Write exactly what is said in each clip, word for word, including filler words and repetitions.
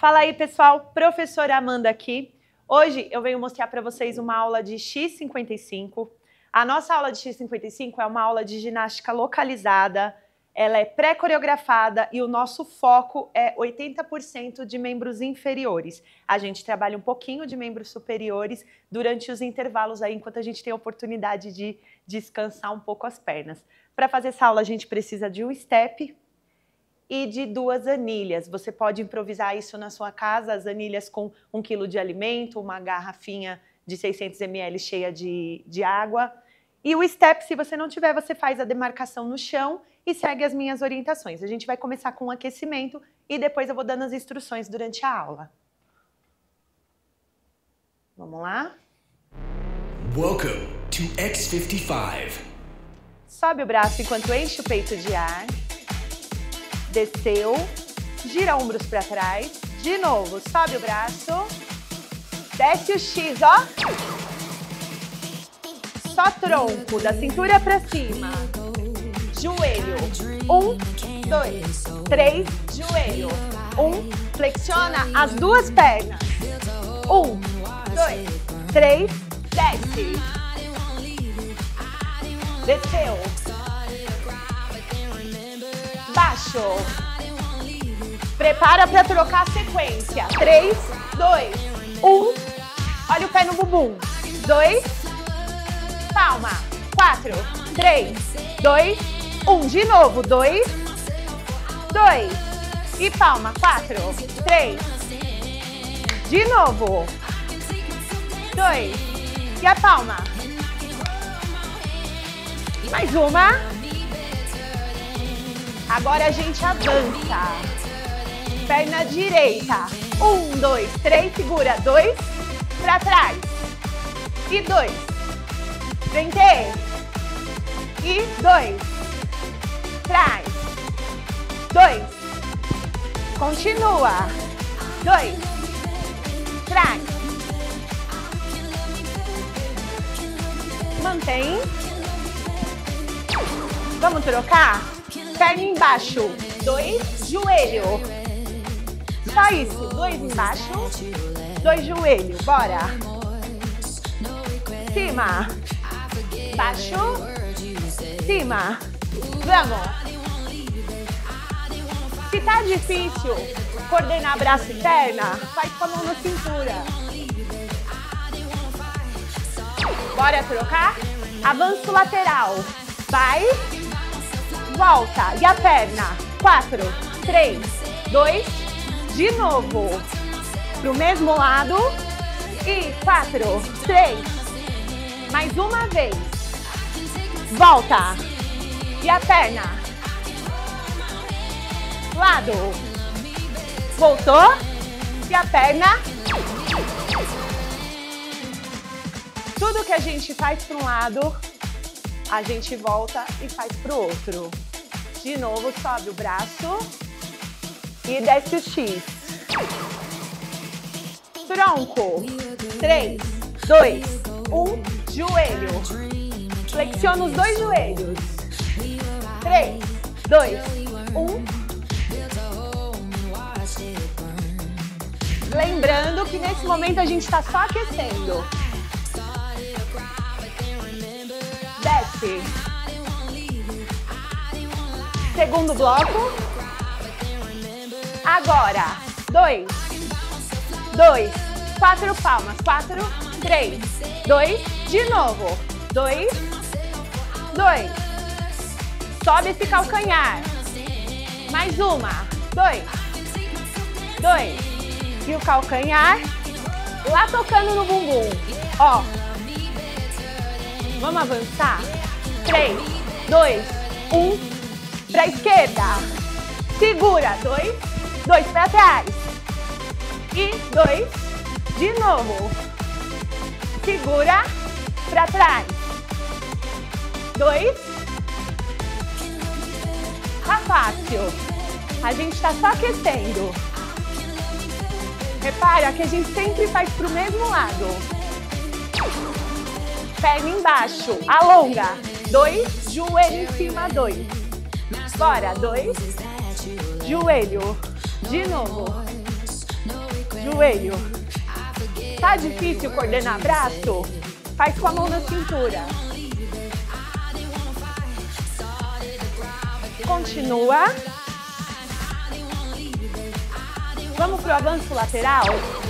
Fala aí, pessoal, professora Amanda aqui. Hoje eu venho mostrar para vocês uma aula de X cinquenta e cinco. A nossa aula de X cinquenta e cinco é uma aula de ginástica localizada, ela é pré-coreografada e o nosso foco é oitenta por cento de membros inferiores. A gente trabalha um pouquinho de membros superiores durante os intervalos aí, enquanto a gente tem a oportunidade de descansar um pouco as pernas. Para fazer essa aula a gente precisa de um step e de duas anilhas. Você pode improvisar isso na sua casa, as anilhas com um quilo de alimento, uma garrafinha de seiscentos mililitros cheia de, de água. E o step, se você não tiver, você faz a demarcação no chão e segue as minhas orientações. A gente vai começar com um aquecimento e depois eu vou dando as instruções durante a aula. Vamos lá? Welcome to X cinquenta e cinco. Sobe o braço enquanto enche o peito de ar. Desceu, gira ombros para trás, de novo, sobe o braço, desce o X, ó. Só tronco, da cintura para cima, joelho, um, dois, três, joelho, um, flexiona as duas pernas, um, dois, três, desce, desceu, baixo, prepara para trocar a sequência, três, dois, um, olha o pé no bumbum, dois, palma, quatro, três, dois, um, de novo, dois, dois, e palma, quatro, três, de novo, dois, e a palma, mais uma. Agora a gente avança. Perna direita. Um, dois, três, segura. Dois, para trás. E dois. Frente. E dois. Trás. Dois. Continua. Dois. Trás. Mantém. Vamos trocar? Perna embaixo, dois, joelho. Só isso, dois embaixo, dois joelho, bora. Cima, baixo, cima. Vamos. Se tá difícil coordenar braço e perna, faz com a mão na cintura. Bora trocar? Avanço lateral. Vai. Volta, e a perna, quatro, três, dois, de novo, pro mesmo lado, e quatro, três, mais uma vez, volta, e a perna, lado, voltou, e a perna, tudo que a gente faz para um lado, a gente volta e faz pro outro. De novo, sobe o braço e desce o X. Tronco. três, dois, um, joelho. Flexiona os dois joelhos. três, dois, um. Lembrando que nesse momento a gente está só aquecendo. Desce. Segundo bloco. Agora, dois, dois, quatro palmas, quatro, três, dois, de novo, dois, dois. Sobe esse calcanhar. Mais uma, dois, dois. E o calcanhar lá tocando no bumbum. Ó. Vamos avançar? três, dois, um, para a esquerda. Segura, dois, dois para trás. E dois, de novo. Segura, para trás. Dois. Tá fácil. A gente está só aquecendo. Repara que a gente sempre faz pro mesmo lado. Perna embaixo, alonga, dois, joelho em cima, dois. Bora, dois, joelho, de novo. joelho. Tá difícil coordenar braço? Faz com a mão na cintura. Continua. Vamos pro avanço lateral.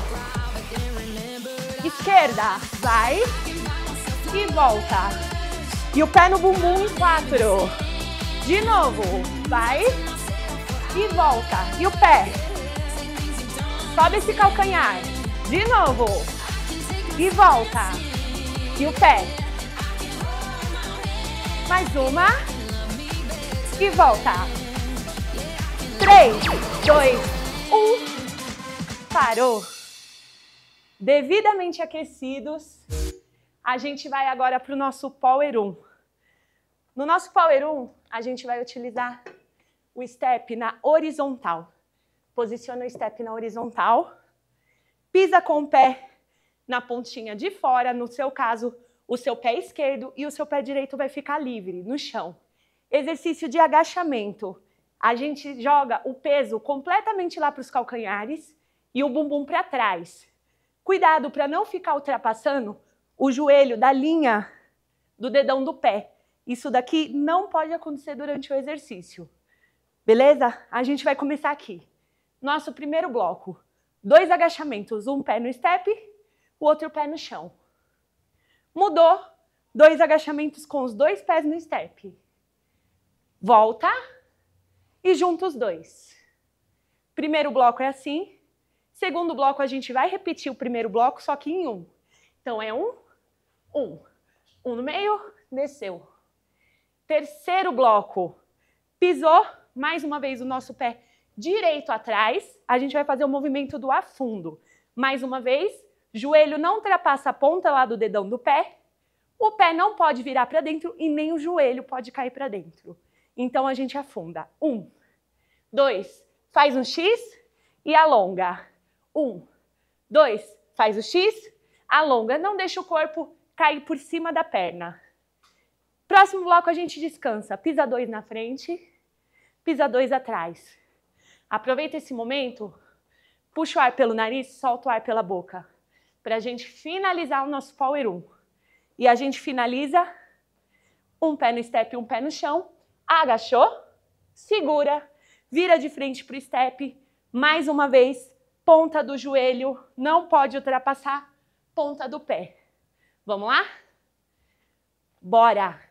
Esquerda, vai e volta. E o pé no bumbum em quatro. De novo, vai e volta. E o pé. Sobe esse calcanhar. De novo. E volta. E o pé. Mais uma. E volta. Três, dois, um. Parou. Devidamente aquecidos, a gente vai agora para o nosso Power um. No nosso Power um, a gente vai utilizar o step na horizontal. Posiciona o step na horizontal, pisa com o pé na pontinha de fora, no seu caso, o seu pé esquerdo e o seu pé direito vai ficar livre no chão. Exercício de agachamento. A gente joga o peso completamente lá para os calcanhares e o bumbum para trás. Cuidado para não ficar ultrapassando o joelho da linha do dedão do pé. Isso daqui não pode acontecer durante o exercício. Beleza? A gente vai começar aqui. Nosso primeiro bloco. Dois agachamentos, um pé no step, o outro pé no chão. Mudou. Dois agachamentos com os dois pés no step. Volta e junta os dois. Primeiro bloco é assim. Segundo bloco, a gente vai repetir o primeiro bloco, só que em um. Então, é um, um. Um no meio, desceu. Terceiro bloco. Pisou, mais uma vez, o nosso pé direito atrás. A gente vai fazer o movimento do afundo. Mais uma vez, joelho não ultrapassa a ponta lá do dedão do pé. O pé não pode virar para dentro e nem o joelho pode cair para dentro. Então, a gente afunda. Um, dois, faz um X e alonga. Um, dois, faz o X, alonga, não deixa o corpo cair por cima da perna. Próximo bloco a gente descansa, pisa dois na frente, pisa dois atrás. Aproveita esse momento, puxa o ar pelo nariz, solta o ar pela boca, para a gente finalizar o nosso Power um. E a gente finaliza, um pé no step, um pé no chão, agachou, segura, vira de frente para o step, mais uma vez, ponta do joelho, não pode ultrapassar ponta do pé. Vamos lá? Bora!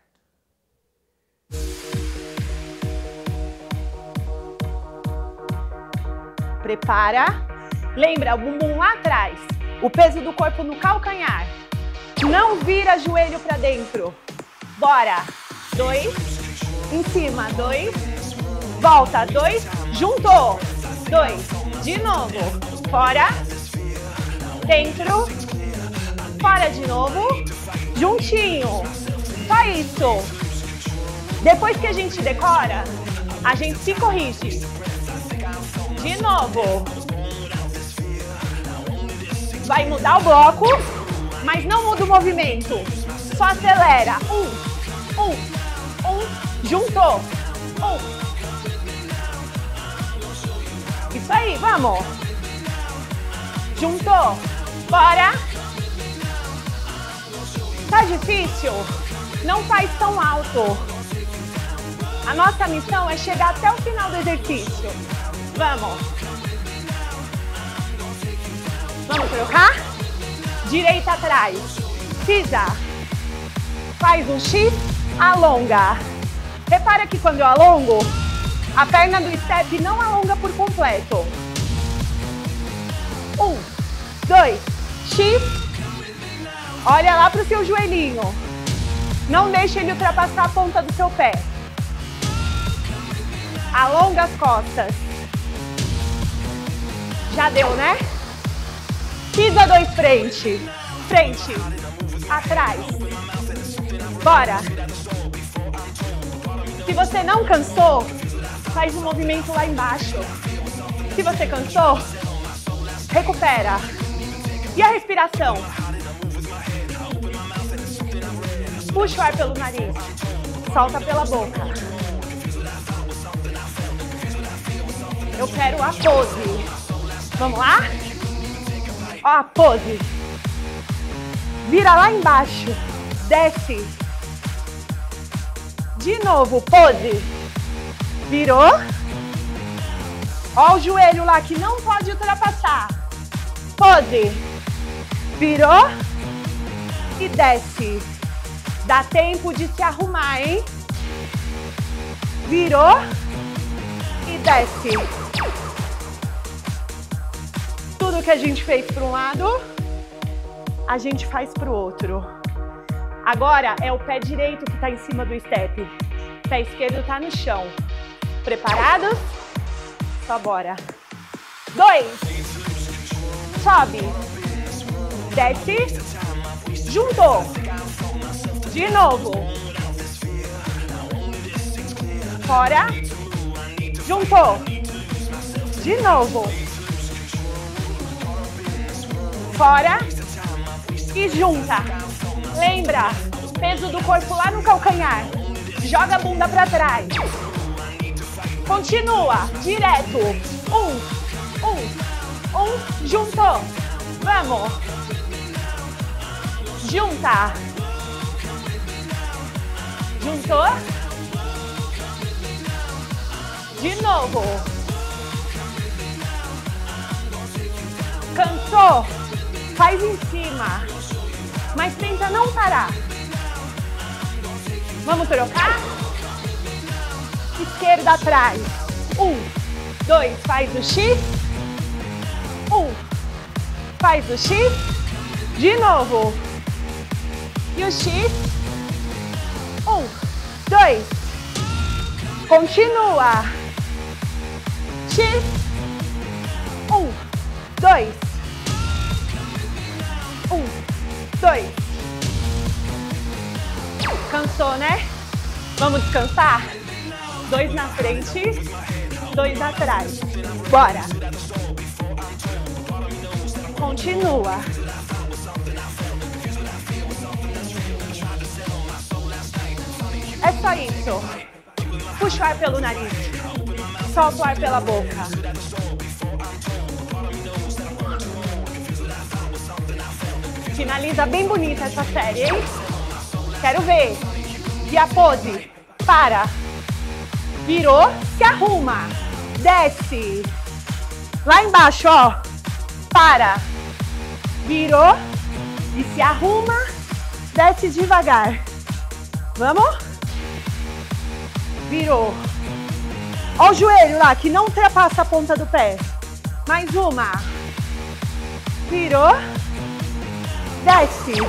Prepara. Lembra, o bumbum lá atrás. O peso do corpo no calcanhar. Não vira joelho para dentro. Bora! Dois. Em cima. Dois. Volta. Dois. Juntou. Dois. De novo, fora, dentro, fora de novo, juntinho, só isso. Depois que a gente decora, a gente se corrige. De novo. Vai mudar o bloco, mas não muda o movimento. Só acelera. Um, um, um, juntou. Um. Isso aí, vamos. Juntou. Bora. Tá difícil? Não faz tão alto. A nossa missão é chegar até o final do exercício. Vamos. Vamos trocar? Direita atrás. Pisa. Faz um X, alonga. Repara que quando eu alongo, a perna do step não alonga por completo. Um, dois, X. Olha lá para o seu joelhinho. Não deixe ele ultrapassar a ponta do seu pé. Alonga as costas. Já deu, né? Pisa dois frente. Frente. Atrás. Bora. Se você não cansou, faz um movimento lá embaixo. Se você cansou, recupera. E a respiração? Puxa o ar pelo nariz. Solta pela boca. Eu quero a pose. Vamos lá? Ó a pose. Vira lá embaixo. Desce. De novo, pose. Virou. Ó o joelho lá que não pode ultrapassar. Pose. Virou. E desce. Dá tempo de se arrumar, hein? Virou. E desce. Tudo que a gente fez para um lado, a gente faz para o outro. Agora é o pé direito que está em cima do step. O pé esquerdo está no chão. Preparados? Só bora. Dois. Sobe. Desce. Juntou. De novo. Fora. Juntou. De novo. Fora. E junta. Lembra? Peso do corpo lá no calcanhar. Joga a bunda pra trás. Continua. Direto. Um. Um. Um. Juntou. Vamos. Junta. Juntou. De novo. Cansou? Faz em cima. Mas tenta não parar. Vamos trocar? Esquerda atrás. Um, dois, faz o X. Um, faz o X. De novo. E o X. Um, dois. Continua. X. Um, dois. Um, dois. Cansou, né? Vamos descansar? Dois na frente, dois atrás. Bora. Continua. É só isso. Puxa o ar pelo nariz. Solta o ar pela boca. Finaliza bem bonita essa série, hein? Quero ver. E a pose. Para. Virou. Se arruma. Desce. Lá embaixo, ó. Para. Virou. E se arruma. Desce devagar. Vamos? Virou. Ó o joelho lá, que não ultrapassa a ponta do pé. Mais uma. Virou. Desce.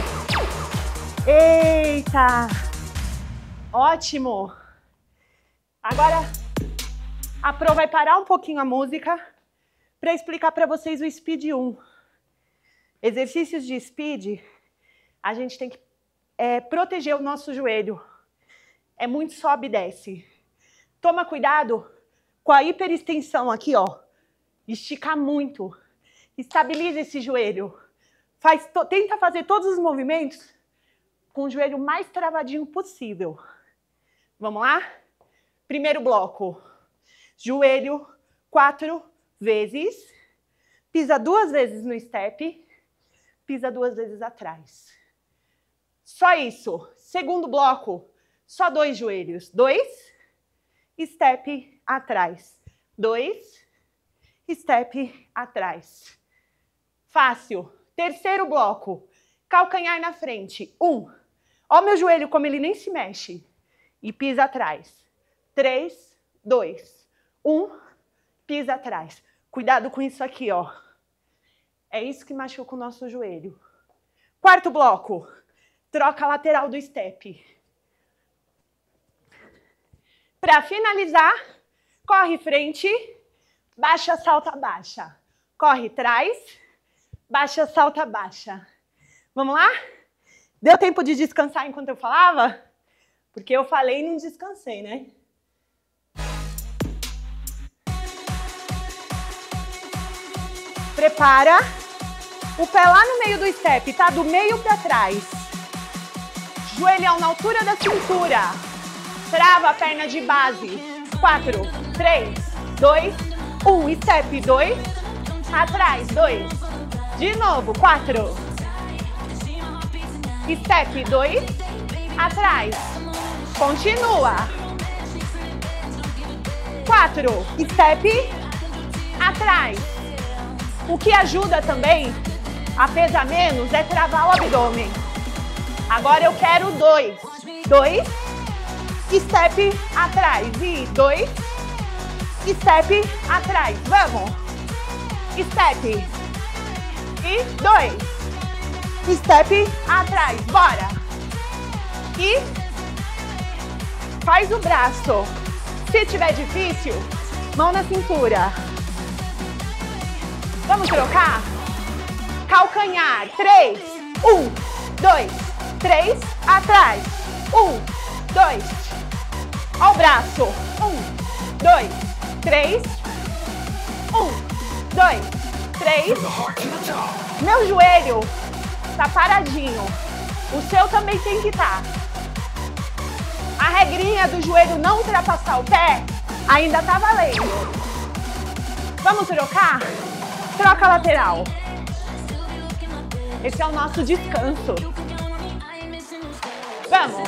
Eita. Ótimo. Agora, a Pro vai parar um pouquinho a música para explicar para vocês o Speed um. Exercícios de Speed, a gente tem que é, proteger o nosso joelho. É muito sobe e desce. Toma cuidado com a hiperextensão aqui, ó. Estica muito. Estabiliza esse joelho. Faz to- tenta fazer todos os movimentos com o joelho mais travadinho possível. Vamos lá? Primeiro bloco. Joelho quatro vezes. Pisa duas vezes no step. Pisa duas vezes atrás. Só isso. Segundo bloco. Só dois joelhos. Dois. Step atrás. Dois. Step atrás. Fácil. Terceiro bloco. Calcanhar na frente. Um. Ó meu joelho como ele nem se mexe. E pisa atrás. Três, dois, um. Pisa atrás. Cuidado com isso aqui, ó. É isso que machuca o nosso joelho. Quarto bloco. Troca a lateral do step. Para finalizar, corre frente, baixa, salta, baixa. Corre trás, baixa, salta, baixa. Vamos lá? Deu tempo de descansar enquanto eu falava? Porque eu falei e não descansei, né? Prepara. O pé lá no meio do step, tá? Do meio para trás. Joelhão na altura da cintura. Trava a perna de base. Quatro, três, dois, um. Step, dois. Atrás, dois. De novo, quatro. Step, dois. Atrás. Continua. Quatro. Step. Atrás. O que ajuda também a pesar menos é travar o abdômen. Agora eu quero dois. Dois. Step atrás. E dois. Step atrás. Vamos. Step. E dois. Step atrás. Bora. E faz o braço. Se tiver difícil, mão na cintura. Vamos trocar? Calcanhar. Três. Um, dois, três. Atrás. Um, dois. Ó o braço. Um, dois, três. Um, dois, três. Meu joelho tá paradinho. O seu também tem que estar. A regrinha do joelho não ultrapassar o pé ainda tá valendo. Vamos trocar? Troca lateral. Esse é o nosso descanso. Vamos.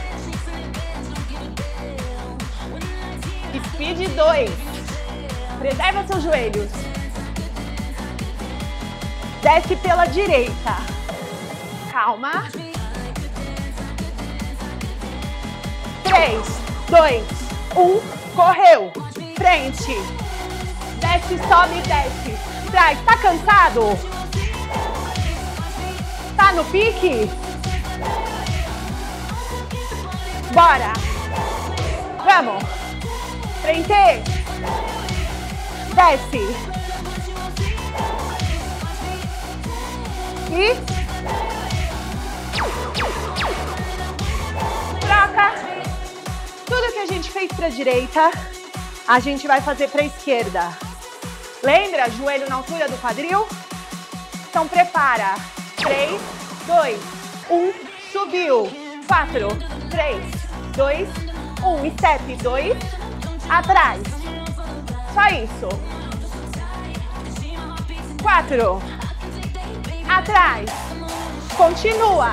Speed dois. Preserva seus joelhos. Desce pela direita. Calma. três, dois, um. Correu. Frente. Desce, sobe, desce. Traz. Tá cansado? Tá no pique? Bora. Vamos. Frente. Desce. E troca. Tudo que a gente fez para a direita, a gente vai fazer para a esquerda. Lembra? Joelho na altura do quadril? Então prepara. três, dois, um. Subiu. quatro, três, dois, um. Step. dois. Atrás. Só isso. quatro. Atrás. Continua.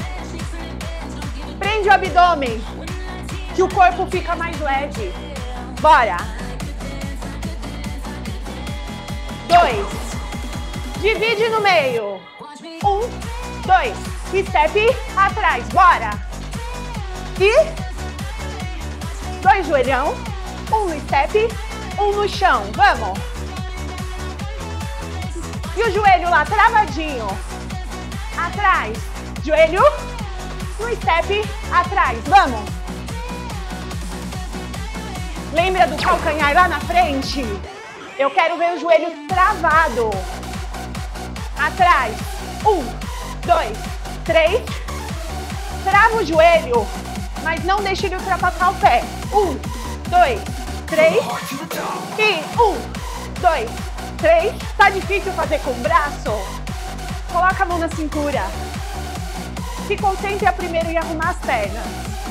Prende o abdômen, que o corpo fica mais leve. Bora. Dois. Divide no meio. Um, dois. Step atrás. Bora. E dois joelhão. Um no step, um no chão. Vamos. E o joelho lá travadinho. Atrás. Joelho no step atrás. Vamos. Lembra do calcanhar lá na frente? Eu quero ver o joelho travado. Atrás. Um, dois, três. Trava o joelho, mas não deixe ele ultrapassar o pé. Um, dois, três. E um, dois, três. Tá difícil fazer com o braço? Coloca a mão na cintura. Se concentre a primeiro em arrumar as pernas.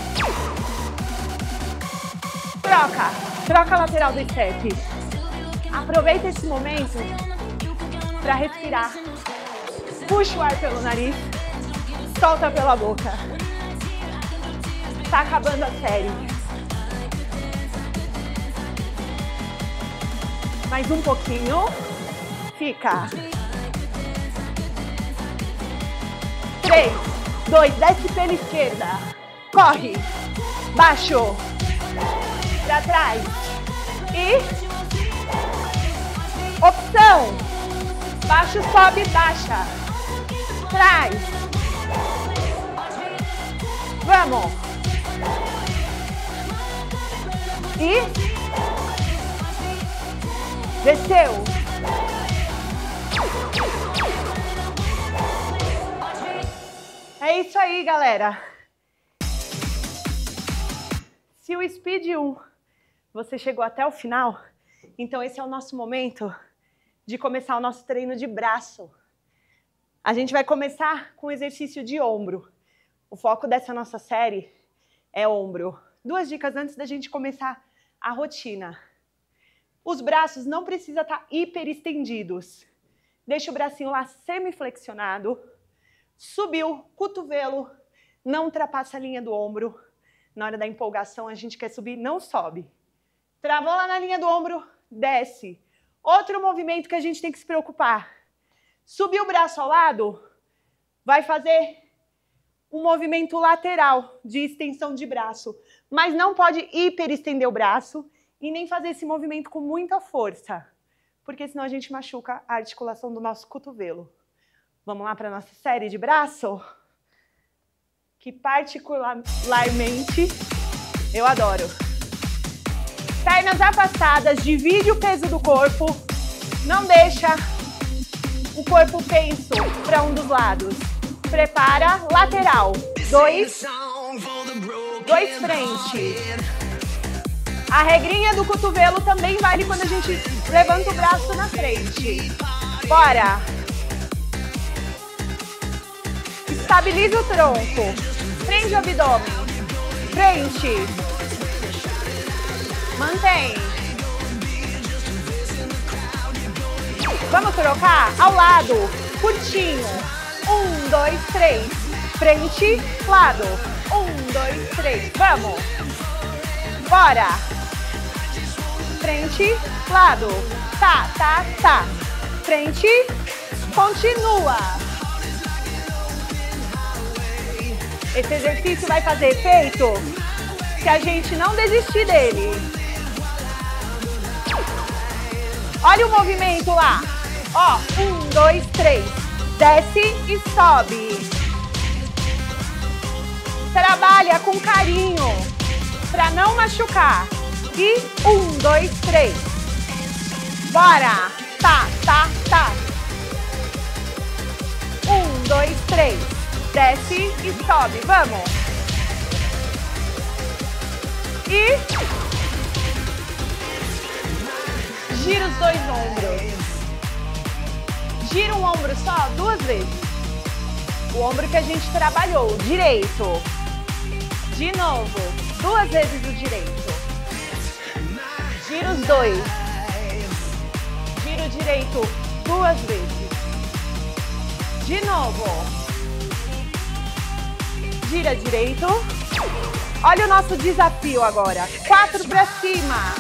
Troca. Troca a lateral do step. Aproveita esse momento para respirar. Puxa o ar pelo nariz. Solta pela boca. Tá acabando a série. Mais um pouquinho. Fica. Três, dois, desce pela esquerda. Corre. Baixo. Pra trás. E opção. Baixo, sobe, baixa. Trás. Vamos. E desceu. É isso aí, galera. Se o Speed um você chegou até o final, então esse é o nosso momento de começar o nosso treino de braço. A gente vai começar com o exercício de ombro. O foco dessa nossa série é ombro. Duas dicas antes da gente começar a rotina. Os braços não precisam estar hiper estendidos. Deixa o bracinho lá semiflexionado. Subiu, cotovelo, não ultrapassa a linha do ombro. Na hora da empolgação, a gente quer subir, não sobe. Travou lá na linha do ombro, desce. Outro movimento que a gente tem que se preocupar. Subiu o braço ao lado, vai fazer um movimento lateral de extensão de braço. Mas não pode hiperestender o braço e nem fazer esse movimento com muita força, porque senão a gente machuca a articulação do nosso cotovelo. Vamos lá para a nossa série de braço? Que particularmente eu adoro. Pernas afastadas, divide o peso do corpo, não deixa o corpo penso para um dos lados. Prepara, lateral, dois, dois frente. A regrinha do cotovelo também vale quando a gente levanta o braço na frente. Bora! Estabiliza o tronco, prende o abdômen, frente, mantém. Vamos trocar ao lado, curtinho. Um, dois, três. Frente, lado. Um, dois, três. Vamos. Bora. Frente, lado. Tá, tá, tá. Frente, continua. Esse exercício vai fazer efeito se a gente não desistir dele. Olha o movimento lá. Ó, um, dois, três. Desce e sobe. Trabalha com carinho para não machucar. E um, dois, três. Bora. Tá, tá, tá. Um, dois, três. Desce e sobe. Vamos. E gira os dois ombros. Gira um ombro só duas vezes. O ombro que a gente trabalhou, direito. De novo, duas vezes o direito. Gira os dois. Gira o direito duas vezes. De novo. Gira direito. Olha o nosso desafio agora. Quatro para cima.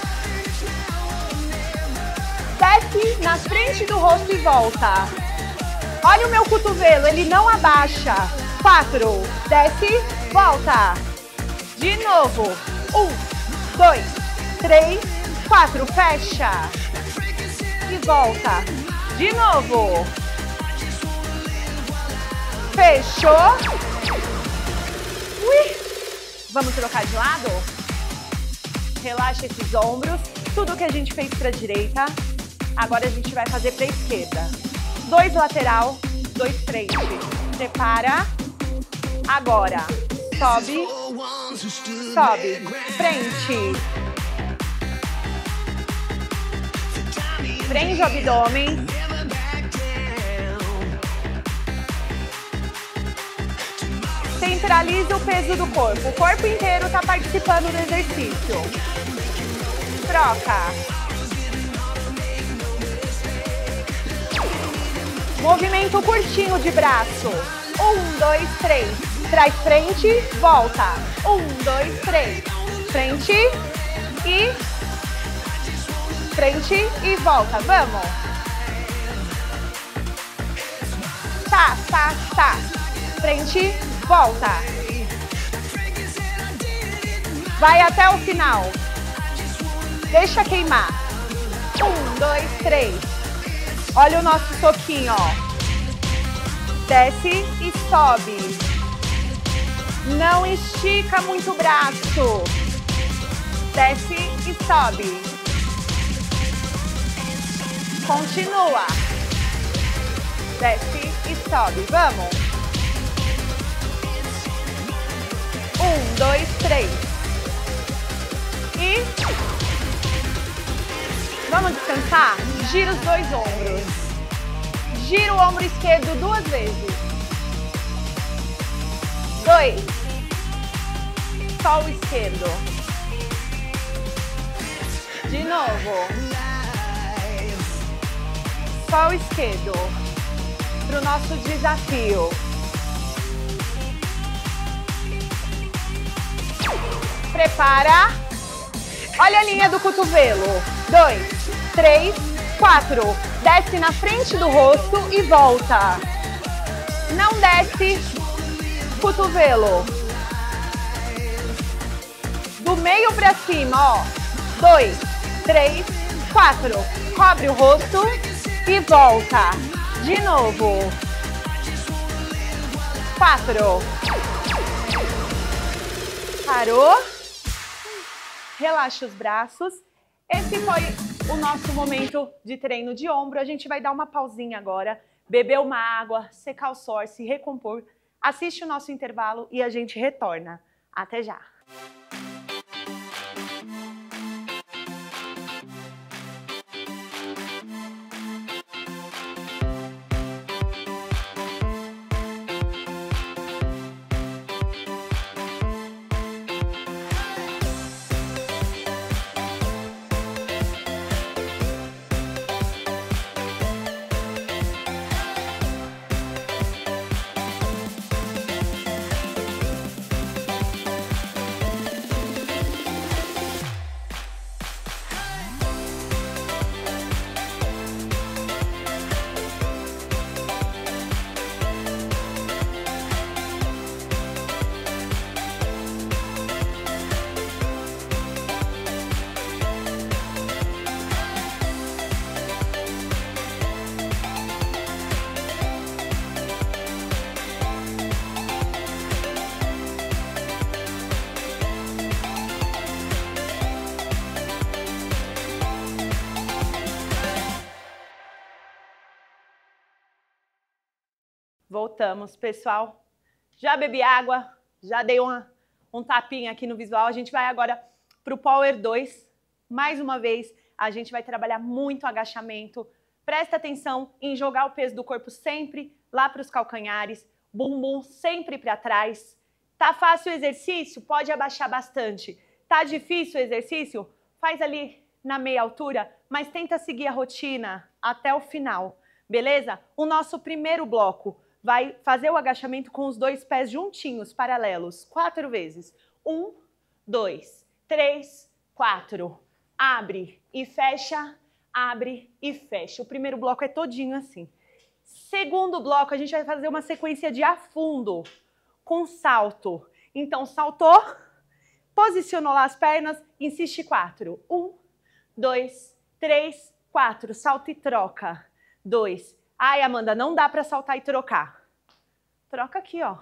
Desce na frente do rosto e volta. Olha o meu cotovelo, ele não abaixa. Quatro. Desce, volta. De novo. Um, dois, três, quatro. Fecha. E volta. De novo. Fechou. Ui. Vamos trocar de lado? Relaxa esses ombros. Tudo que a gente fez para a direita, agora a gente vai fazer para a esquerda. Dois lateral, dois frente. Prepara. Agora. Sobe. Sobe. Frente. Prende o abdômen. Centraliza o peso do corpo. O corpo inteiro está participando do exercício. Troca. Movimento curtinho de braço. Um, dois, três. Traz frente, volta. Um, dois, três. Frente e... Frente e volta. Vamos. Tá, tá, tá. Frente, volta. Vai até o final. Deixa queimar. Um, dois, três. Olha o nosso soquinho, ó. Desce e sobe. Não estica muito o braço. Desce e sobe. Continua. Desce e sobe. Vamos. Um, dois, três. E... Vamos descansar? Gira os dois ombros. Gira o ombro esquerdo duas vezes. Dois. Só o esquerdo. De novo. Só o esquerdo. Para o nosso desafio. Prepara. Olha a linha do cotovelo. Dois, três, quatro. Desce na frente do rosto e volta. Não desce. Cotovelo. Do meio para cima, ó. Dois, três, quatro. Cobre o rosto e volta. De novo. Quatro. Parou. Relaxa os braços. Esse foi o nosso momento de treino de ombro. A gente vai dar uma pausinha agora, beber uma água, secar o suor, se recompor. Assiste o nosso intervalo e a gente retorna. Até já! Voltamos, pessoal. Já bebi água, já dei uma, um tapinha aqui no visual. A gente vai agora para o Power dois. Mais uma vez, a gente vai trabalhar muito agachamento. Presta atenção em jogar o peso do corpo sempre lá para os calcanhares. Bumbum sempre para trás. Tá fácil o exercício? Pode abaixar bastante. Tá difícil o exercício? Faz ali na meia altura, mas tenta seguir a rotina até o final, beleza? O nosso primeiro bloco vai fazer o agachamento com os dois pés juntinhos, paralelos, quatro vezes. Um, dois, três, quatro. Abre e fecha, abre e fecha. O primeiro bloco é todinho assim. Segundo bloco, a gente vai fazer uma sequência de afundo, com salto. Então, saltou, posicionou lá as pernas, insiste quatro. Um, dois, três, quatro. Salta e troca. Dois. Ai, Amanda, não dá para saltar e trocar. Troca aqui, ó.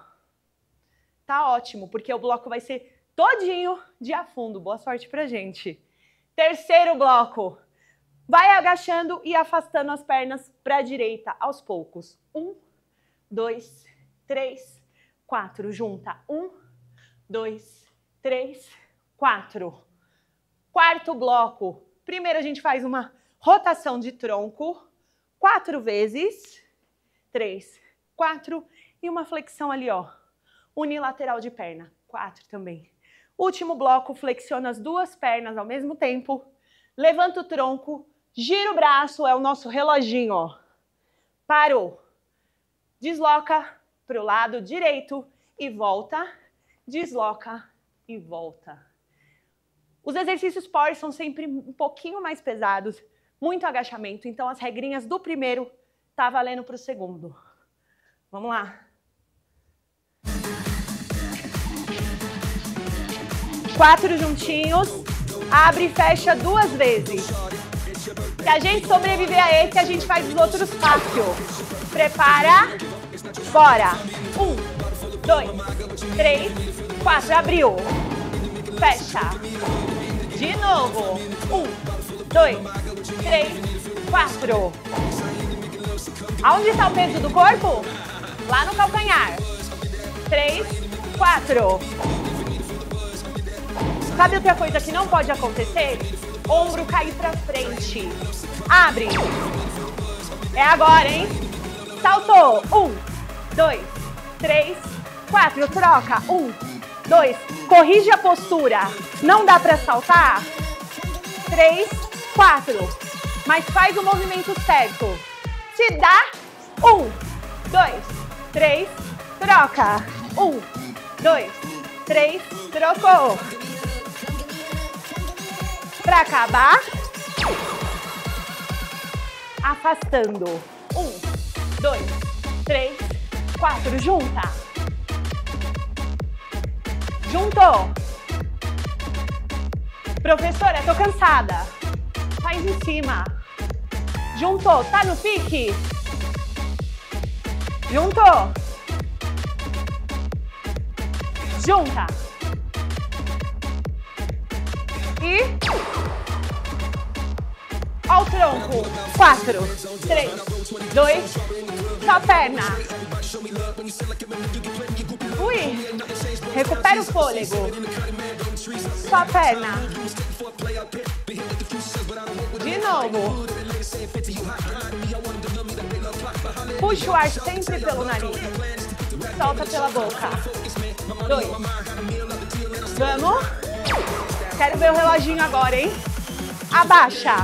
Tá ótimo, porque o bloco vai ser todinho de afundo. Boa sorte pra gente. Terceiro bloco. Vai agachando e afastando as pernas para a direita aos poucos. Um, dois, três, quatro. Junta. Um, dois, três, quatro. Quarto bloco. Primeiro a gente faz uma rotação de tronco. Quatro vezes. Três, quatro. E uma flexão ali, ó. Unilateral de perna. Quatro também. Último bloco, flexiona as duas pernas ao mesmo tempo. Levanta o tronco. Gira o braço, é o nosso reloginho, ó. Parou. Desloca para o lado direito e volta. Desloca e volta. Os exercícios power são sempre um pouquinho mais pesados, muito agachamento, então as regrinhas do primeiro tá valendo para o segundo. Vamos lá. Quatro juntinhos, abre e fecha duas vezes. Se a gente sobreviver a esse, a gente faz os outros fácil. Prepara, bora. Um, dois, três, quatro, abriu. Fecha. De novo. Um, dois, três, quatro. Aonde está o peso do corpo? Lá no calcanhar. Três, quatro. Sabe outra coisa que não pode acontecer? Ombro cair pra frente. Abre. É agora, hein? Saltou. Um, dois, três, quatro. Troca. Um, dois. Corrige a postura. Não dá pra saltar? Três, quatro. Mas faz o movimento certo. Se dá, um, dois, três, troca. Um, dois, três, trocou. Para acabar, afastando. Um, dois, três, quatro. Junta. Juntou. Professora, tô cansada. Faz em cima. Juntou. Tá no pique? Juntou. Junta. E... Ó o tronco. Quatro, três, dois, só a perna. Ui. Recupera o fôlego. Só a perna. De novo. Puxa o ar sempre pelo nariz. Solta pela boca. Dois. Vamos. Quero ver o reloginho agora, hein? Abaixa.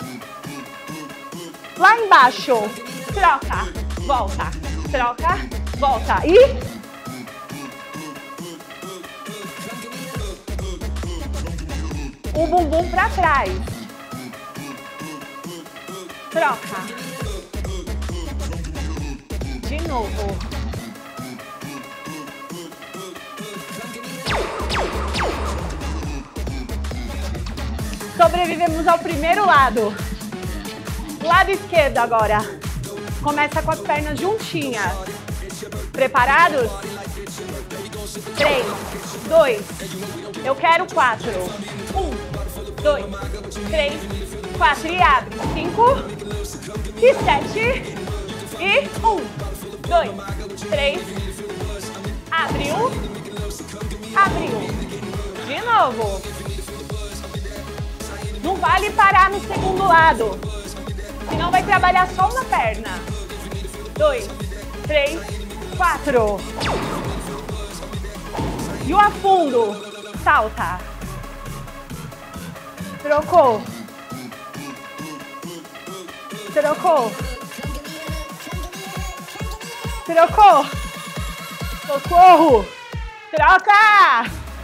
Lá embaixo. Troca. Volta. Troca. Volta. E... o bumbum para trás. Troca. De novo. Sobrevivemos ao primeiro lado. Lado esquerdo agora. Começa com as pernas juntinhas. Preparados? Três, dois, eu quero quatro. Um, dois, três, quatro. E abre. Cinco, e sete, e um, dois, três. Abriu, abriu. De novo. Não vale parar no segundo lado, senão vai trabalhar só uma perna. Dois, três, quatro. E o afundo. Salta. Trocou. Trocou. Trocou. Socorro. Troca.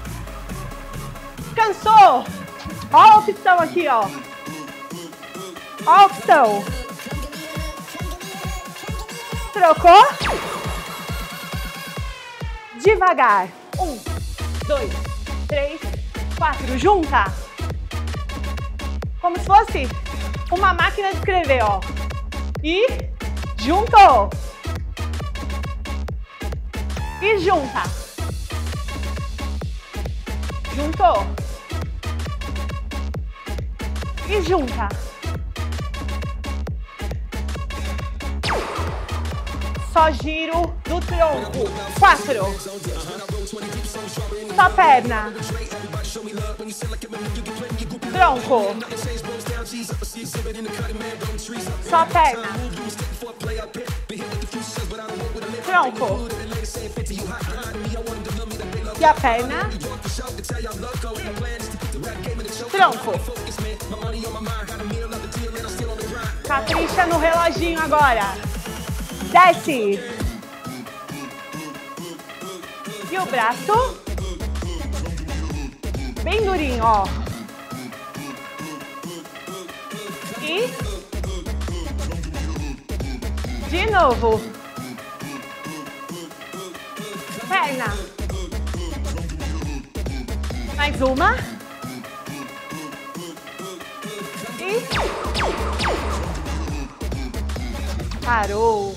Cansou. Ó a opção aqui, ó. Ó a opção. Trocou. Devagar. Um, dois, três, quatro. Junta. Como se fosse uma máquina de escrever, ó. E juntou. E junta. Juntou. E junta. Só giro do tronco. Quatro. Só perna. Tronco. Só perna. Tronco. E a perna. Tronco. Capricha no reloginho agora. Desce. E o braço. Bem durinho, ó. E. De novo. Perna. Mais uma. E. Parou.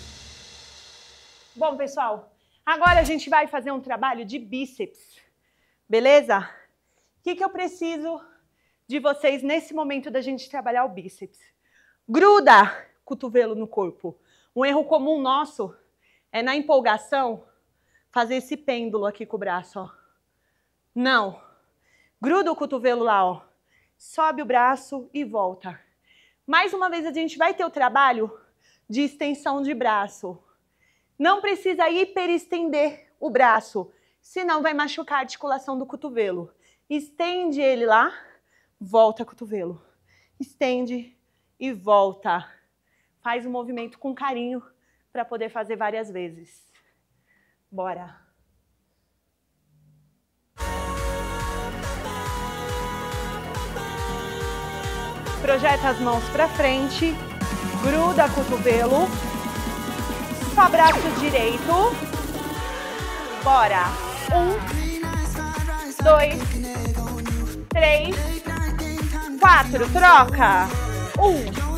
Bom, pessoal, agora a gente vai fazer um trabalho de bíceps, beleza? O que que eu preciso de vocês nesse momento da gente trabalhar o bíceps? Gruda cotovelo no corpo. Um erro comum nosso é, na empolgação, fazer esse pêndulo aqui com o braço, ó. Não. Gruda o cotovelo lá, ó. Sobe o braço e volta. Mais uma vez a gente vai ter o trabalho de extensão de braço. Não precisa hiperestender o braço, senão vai machucar a articulação do cotovelo. Estende ele lá, volta cotovelo. Estende e volta. faz o movimento com carinho para poder fazer várias vezes. Bora! Projeta as mãos para frente, gruda cotovelo, só braço direito. Bora! Um, dois, três, quatro. Troca. Um.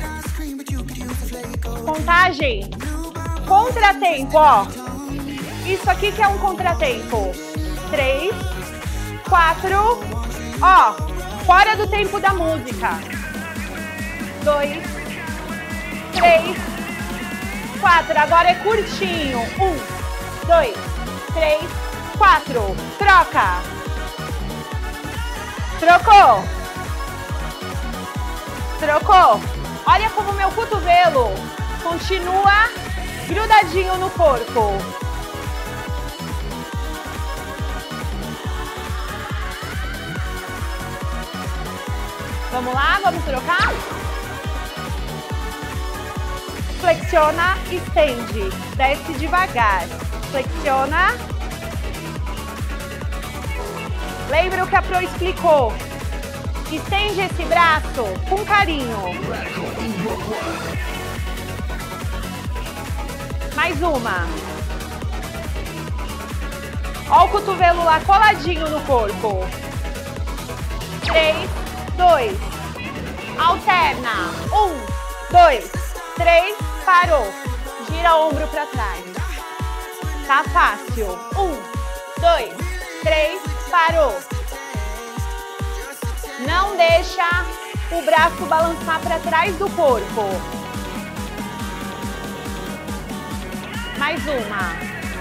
Contagem. Contratempo, ó. Isso aqui que é um contratempo. Três, quatro, ó. Fora do tempo da música. Dois, três, quatro. Agora é curtinho. Um, dois, três, quatro. Troca. Trocou. Trocou. Olha como meu cotovelo continua grudadinho no corpo. Vamos lá, vamos trocar? Flexiona, estende. Desce devagar. Flexiona. Lembra o que a Pro explicou? Estende esse braço com carinho. Mais uma. Olha o cotovelo lá coladinho no corpo. Três, dois. Alterna. Um, dois, três, parou. Gira o ombro para trás. Tá fácil. Um, dois, três, parou. Não deixa o braço balançar para trás do corpo. Mais uma.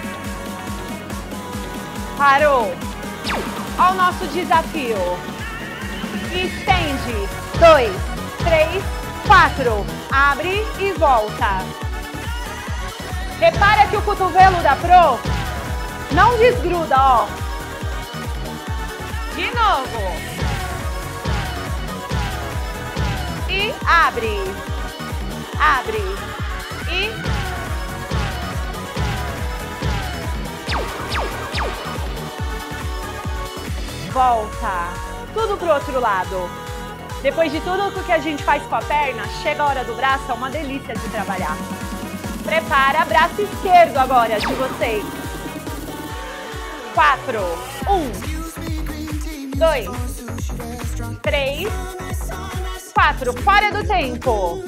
Parou. Olha o nosso desafio. Estende. Dois, três, quatro. Abre e volta. Repara que o cotovelo da Pro não desgruda, ó. De novo. E abre, abre e volta. Tudo pro outro lado. Depois de tudo o que a gente faz com a perna, chega a hora do braço, é uma delícia de trabalhar. Prepara, braço esquerdo agora de vocês. Quatro, um, dois, três, quatro, fora do tempo.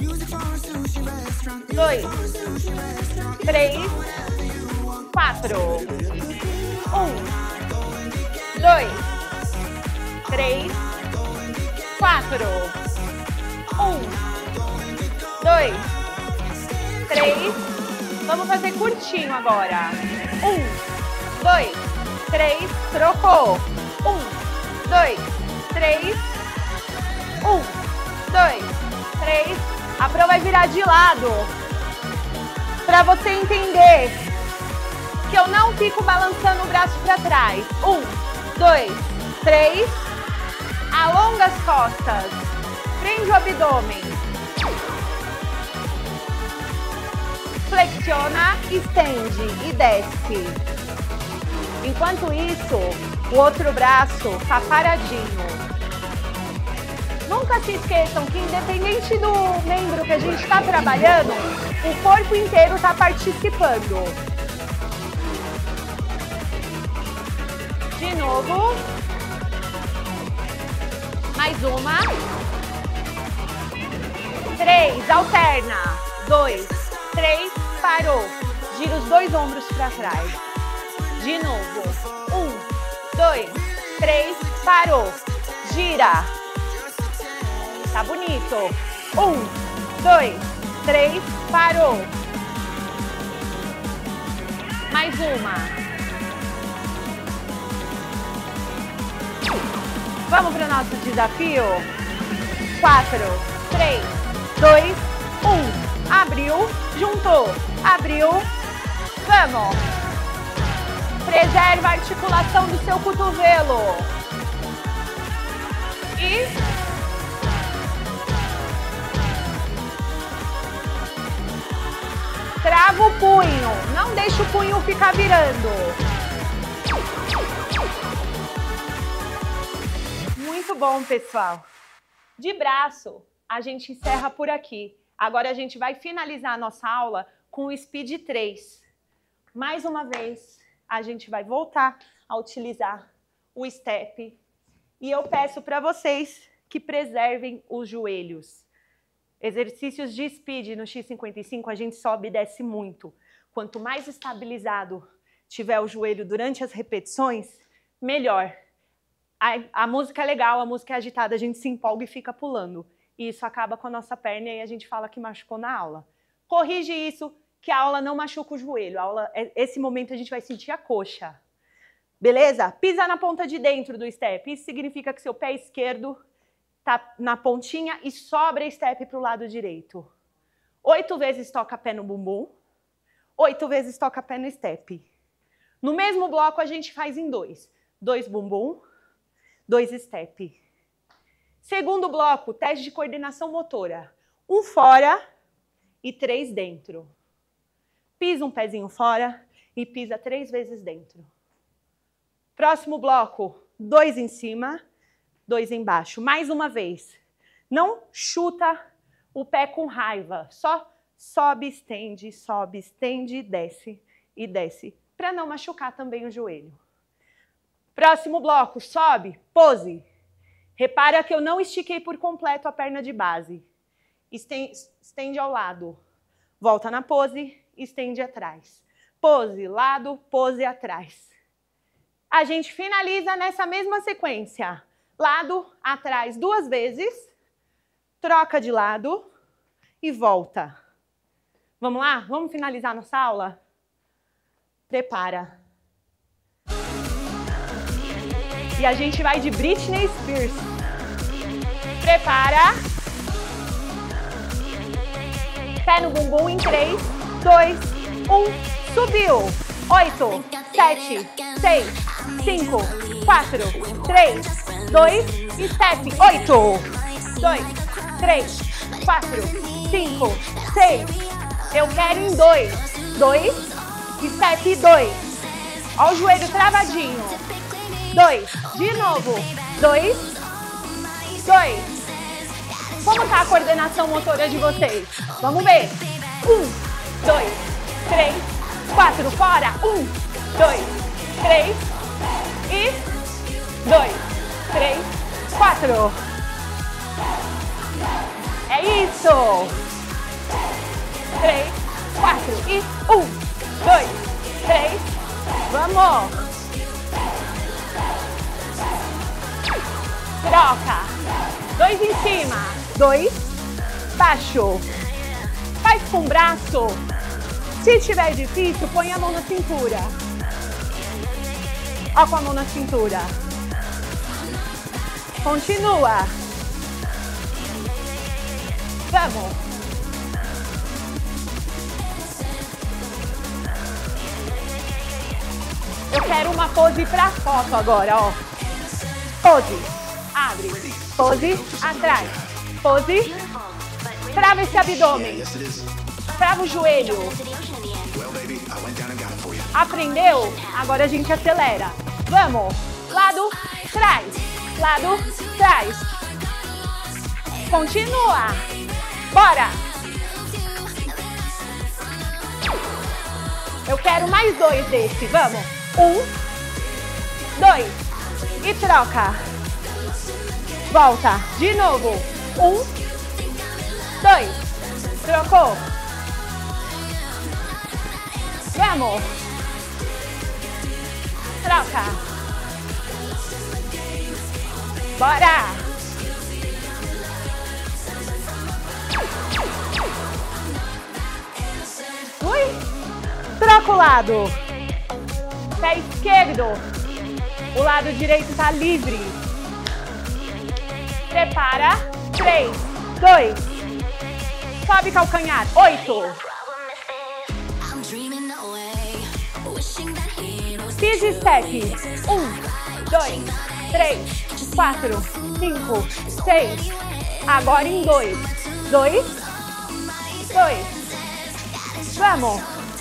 Dois, três, quatro. Um, dois, três, quatro. Um, dois, três. Vamos fazer curtinho agora. Um, dois, três, trocou. Um, dois, três. Um, dois, três. A Pro vai virar de lado. Pra você entender que eu não fico balançando o braço pra trás. Um, dois, três. Alonga as costas. Prende o abdômen. Flexiona, estende e desce. Enquanto isso, o outro braço tá paradinho. Nunca se esqueçam que, independente do membro que a gente está trabalhando, o corpo inteiro está participando. De novo. Mais uma. Três, alterna. Dois, três, parou. Gira os dois ombros para trás. De novo. Um, dois, três, parou. Gira. Tá bonito. Um, dois, três, parou. Mais uma. Vamos para o nosso desafio? Quatro, três, dois, um. Abriu, juntou, abriu. Vamos. Preserva a articulação do seu cotovelo. E Curva o punho, não deixa o punho ficar virando. Muito bom, pessoal. De braço, a gente encerra por aqui. Agora a gente vai finalizar a nossa aula com o Speed três. Mais uma vez, a gente vai voltar a utilizar o step. E eu peço para vocês que preservem os joelhos. Exercícios de speed no X cinquenta e cinco, a gente sobe e desce muito. Quanto mais estabilizado tiver o joelho durante as repetições, melhor. A, a música é legal, a música é agitada, a gente se empolga e fica pulando. E isso acaba com a nossa perna e aí a gente fala que machucou na aula. Corrige isso, que a aula não machuca o joelho. A aula, esse momento a gente vai sentir a coxa. Beleza? Pisa na ponta de dentro do step. Isso significa que seu pé esquerdo tá na pontinha e sobra step para o lado direito. Oito vezes toca pé no bumbum. Oito vezes toca pé no step. No mesmo bloco a gente faz em dois. Dois bumbum, dois step. Segundo bloco, teste de coordenação motora. Um fora e três dentro. Pisa um pezinho fora e pisa três vezes dentro. Próximo bloco, dois em cima, dois embaixo. Mais uma vez. Não chuta o pé com raiva. Só sobe, estende, sobe, estende, desce e desce. Para não machucar também o joelho. Próximo bloco, sobe, pose. Repara que eu não estiquei por completo a perna de base. Estende ao lado. Volta na pose, estende atrás. Pose, lado, pose atrás. A gente finaliza nessa mesma sequência. Lado, atrás duas vezes. Troca de lado e volta. Vamos lá? Vamos finalizar nossa aula? Prepara. E a gente vai de Britney Spears. Prepara. Pé no bumbum em três, dois, um. Subiu. oito, sete, seis, cinco, quatro, três, dois. Step. oito, dois, três, quatro, cinco, seis. Eu quero em dois. dois. Step dois. Olha o joelho travadinho. dois. De novo. dois. dois. Como tá a coordenação motora de vocês? Vamos ver. um, dois, três, quatro. Fora. um, dois, três. E dois, três, quatro. É isso. três, quatro. E um, dois, três. Vamos. Troca. Dois em cima. Dois. Baixo. Faz com o braço. Se tiver difícil, põe a mão na cintura. Ó com a mão na cintura. Continua. Vamos. Eu quero uma pose pra foto agora, ó. Pose. Abre. Pose. Atrás. Pose. Trava esse abdômen. Trava o joelho. Aprendeu? Agora a gente acelera. Vamos. Lado, trás. Lado, trás. Continua. Bora. Eu quero mais dois desse. Vamos. Um. Dois. E troca. Volta. De novo. Um. Dois. Trocou. Vamos. Troca. Bora. Ui. Troca o lado. Pé esquerdo. O lado direito tá livre. Prepara. Três, dois. Sobe calcanhar. Oito. Pise step. Um, dois, três, quatro, cinco, seis. Agora em dois. Dois. Dois. Vamos.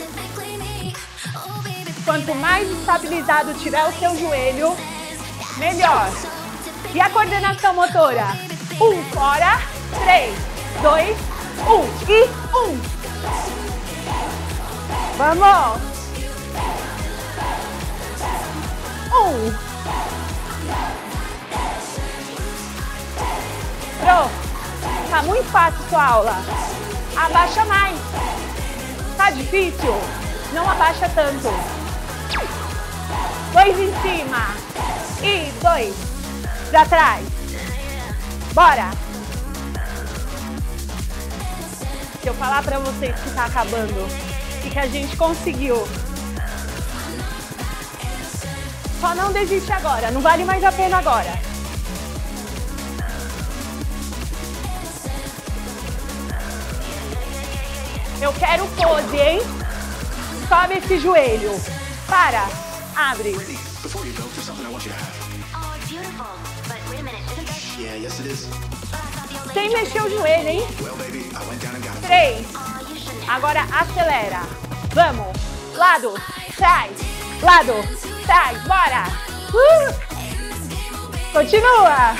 Quanto mais estabilizado tiver o seu joelho, melhor. E a coordenação motora? Um, fora. Três, dois, um. E um. Vamos. Um. Pronto. Tá muito fácil sua aula. Abaixa mais. Tá difícil? Não abaixa tanto. Dois em cima. E dois. Pra trás. Bora. Se eu falar pra vocês que tá acabando e que a gente conseguiu. Só não desiste agora. Não vale mais a pena agora. Eu quero pose, hein? Sobe esse joelho. Para. Abre. Sem mexer o joelho, hein? Três. Agora acelera. Vamos. Lado. Trás. Lado. Trás. Bora. Uh! Continua.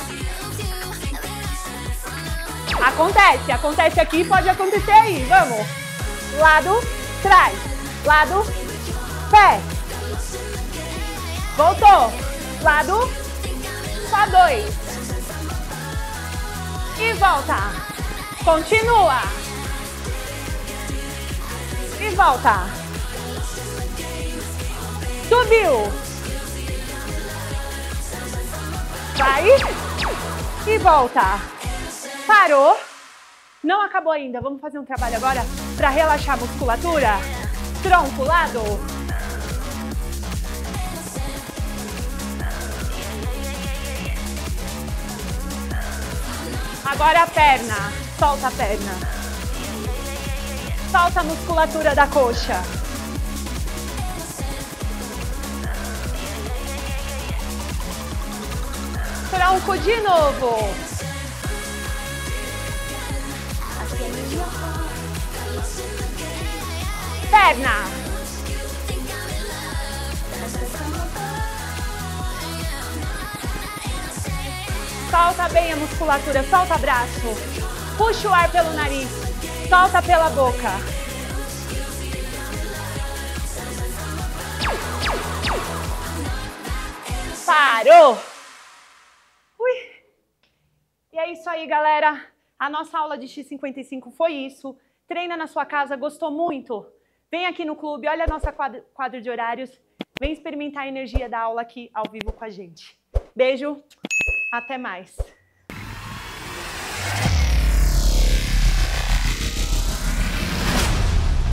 Acontece. Acontece aqui, pode acontecer aí. Vamos. Lado. Trás. Lado. Pé. Voltou. Lado. Só dois. E volta. Continua. E volta. Subiu. Vai. E volta. Parou. Não acabou ainda. Vamos fazer um trabalho agora para relaxar a musculatura. Tronco, lado. Agora a perna. Solta a perna. Solta a musculatura da coxa. Tronco de novo. Perna. Solta bem a musculatura, solta braço. Puxa o ar pelo nariz, solta pela boca. Parou. Ui. E é isso aí, galera. A nossa aula de X cinquenta e cinco foi isso. Treina na sua casa, gostou muito? Vem aqui no clube, olha a nossa quadro, quadro de horários. Vem experimentar a energia da aula aqui ao vivo com a gente. Beijo, até mais.